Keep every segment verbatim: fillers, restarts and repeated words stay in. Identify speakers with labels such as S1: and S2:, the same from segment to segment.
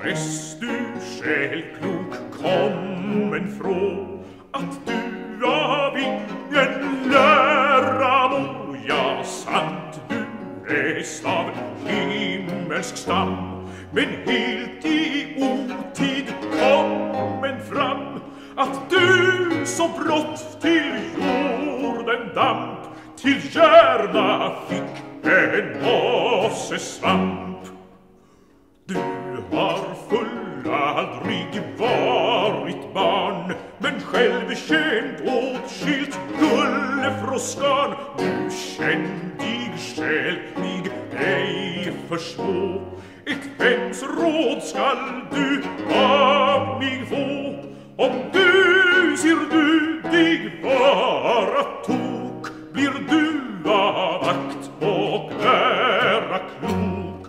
S1: Vares du själ klok, kommen frå att du av ingen lära må, ja sant du är av himmelsk stam, men helt i otid kommen fram, att du så brått till jorden damp, till hjärna fick en mossesvamp. Du har full aldrig varit barn, men själv känt åtskilt gullefroskan. Du kändig självlig ej förstå, ett vems råd skall du av mig få? Om du ser du dig vara tok, blir du av akt och lära klok.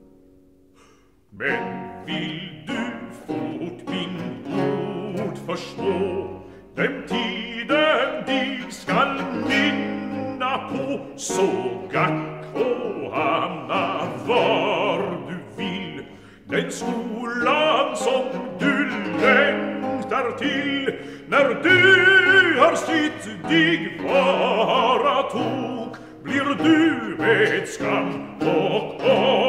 S1: Men vill du fort min ord förstå, den tiden dig skall minna på, så gack och hamna var du vill, den skolan som du längtar till, när du har sitt dig vara tok, blir du med skam och